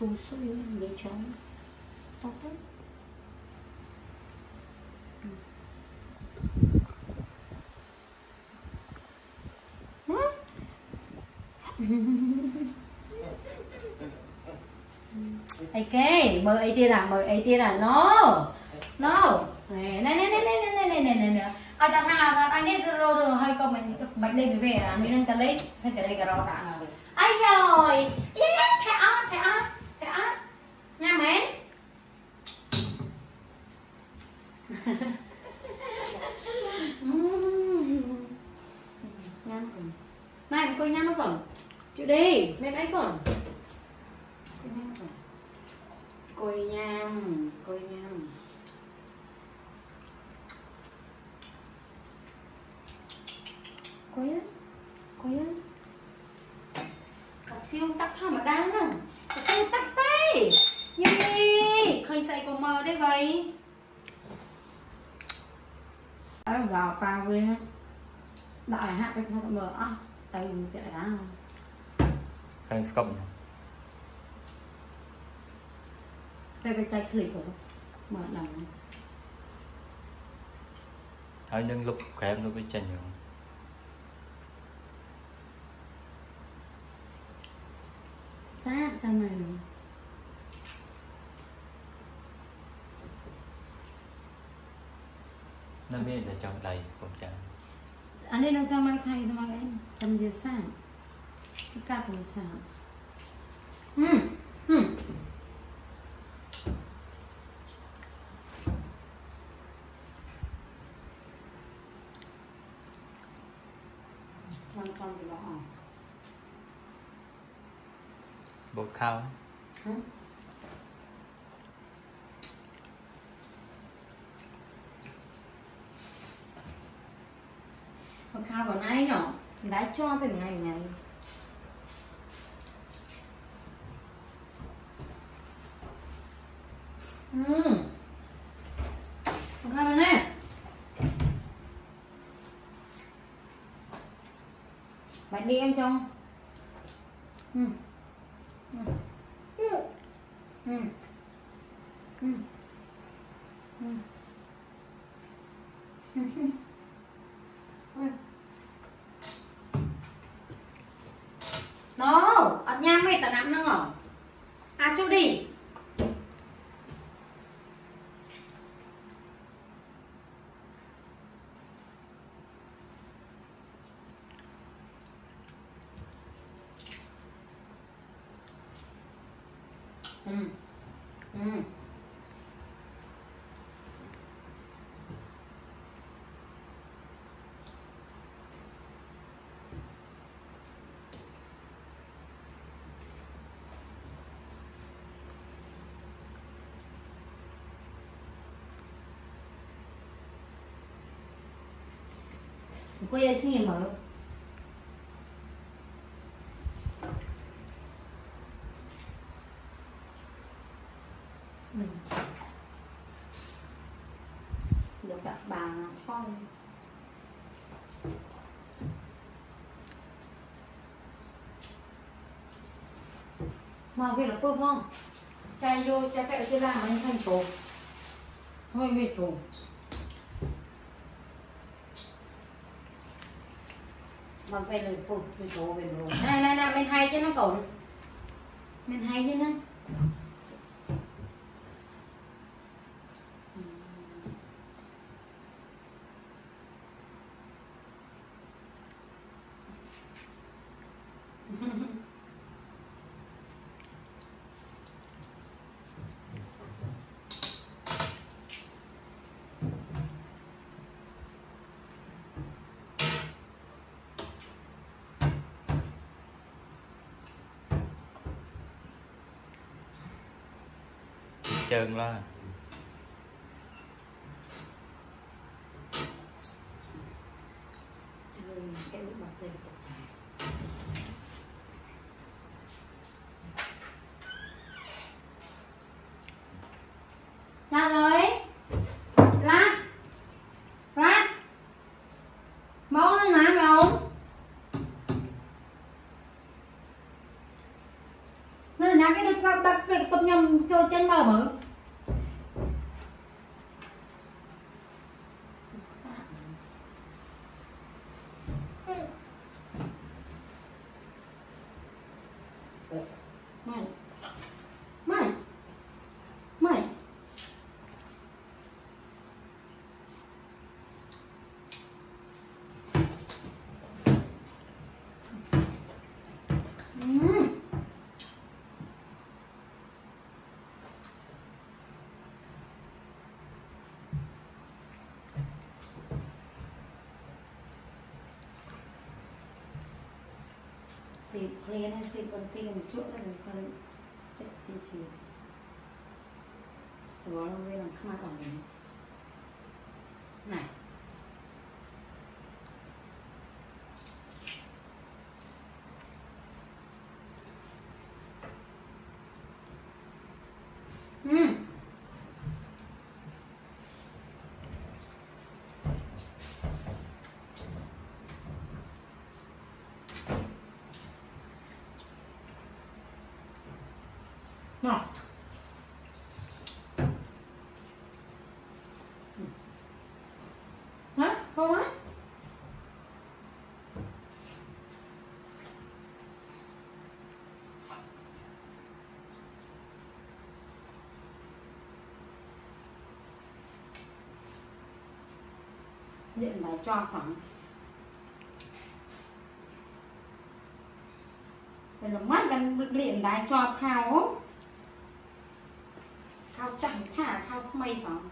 tu suy để chống tốt lắm. Ok, mời ấy tia là no này ở tao thao anh đi rồi hơi có bệnh đây về là mình đang lấy cái đây cả rồi đã ai rồi thẻ á nha mẹ này coi nhám nó còn Judee mẹ ấy còn coi nhám coi á siêu tắc thao mà đáng không siêu tắc tay Judee khơi say cô mơ đấy vậy ở vào vào về đại hát cái thằng mơ á tại vì cái đá khơi scum đây cái tay clip của mở đầu hơi nâng lúc khỏe nó với chân rồi sát sao này nó biết là trong đầy con trắng anh đây đang sao mai thay sao mai anh tầm giờ sáng cái cà tầm sáng con thì bỏ bột khao bột khao còn ai nhở đã cho về ngày này bột khao này bạn đi ăn trong no ở nhà mày ta nắm nó ngỏ à Judee cô ấy xin nghỉ mở được đặt bà con mà về là bơm không chai vô chai phải ở trên làm anh thành tổ thôi về tổ mà về là bơm về tổ về rồi này bên hay chứ nó còn bên hay chứ nó trơn lo ra rồi lát máu nó ngã máu nên là cái đôi bắt về cho chân mờ mở mày mày mày xịt clean hay xịt còn xịt một chút là mình còn sẽ xịt rồi nó về làm khăm ở mình này nào hả không á điện bài cho khoảng rồi là mắtกันđiện bài cho khao khao chẳng thả khao không may sao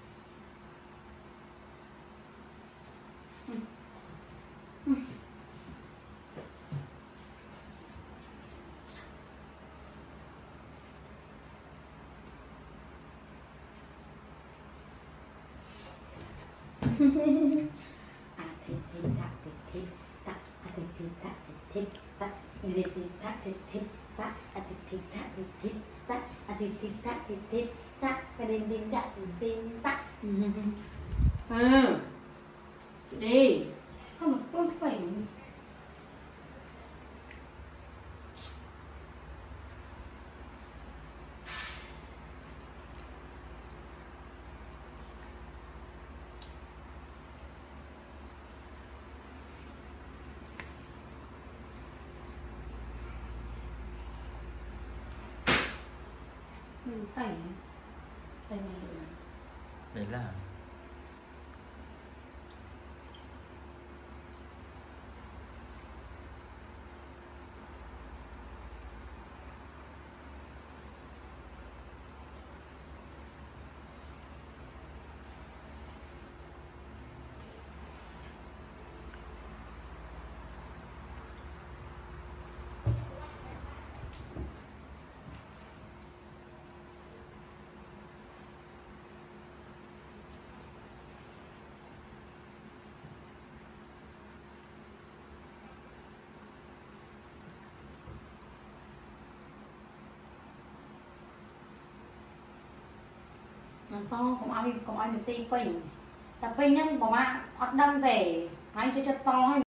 à thì ta thì ta à thì ta thì ta thì ta thì ta à thì ta thì ta à thì ta thì ta cái đinh đinh đã đinh ta đi không mà tôi phải phải mày được đấy là to không ai được ti pin tập pin nhá bỏ mà ở đăng về anh cho to